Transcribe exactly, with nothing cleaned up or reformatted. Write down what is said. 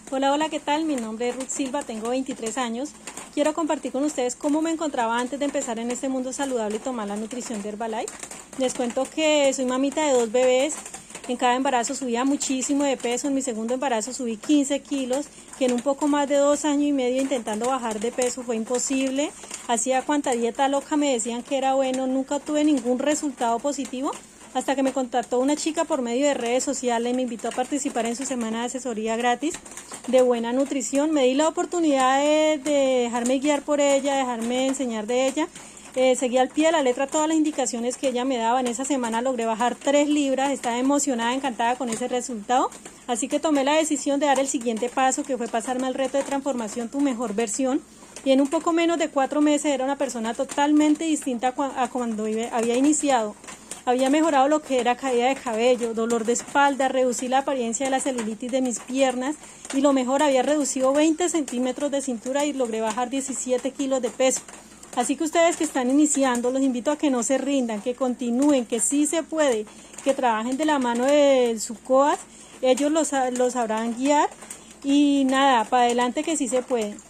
Hola, hola, ¿qué tal? Mi nombre es Ruth Silva, tengo veintitrés años. Quiero compartir con ustedes cómo me encontraba antes de empezar en este mundo saludable y tomar la nutrición de Herbalife. Les cuento que soy mamita de dos bebés. En cada embarazo subía muchísimo de peso. En mi segundo embarazo subí quince kilos, que en un poco más de dos años y medio intentando bajar de peso fue imposible. Hacía cuanta dieta loca me decían que era bueno, nunca tuve ningún resultado positivo. Hasta que me contactó una chica por medio de redes sociales y me invitó a participar en su semana de asesoría gratis de buena nutrición. Me di la oportunidad de, de dejarme guiar por ella, dejarme enseñar de ella. Eh, seguí al pie de la letra todas las indicaciones que ella me daba. En esa semana logré bajar tres libras, estaba emocionada, encantada con ese resultado. Así que tomé la decisión de dar el siguiente paso, que fue pasarme al reto de transformación Tu Mejor Versión. Y en un poco menos de cuatro meses era una persona totalmente distinta a cuando había iniciado. Había mejorado lo que era caída de cabello, dolor de espalda, reducí la apariencia de la celulitis de mis piernas y lo mejor, había reducido veinte centímetros de cintura y logré bajar diecisiete kilos de peso. Así que ustedes que están iniciando, los invito a que no se rindan, que continúen, que sí se puede, que trabajen de la mano de su coach, ellos los, los sabrán guiar y nada, para adelante que sí se puede.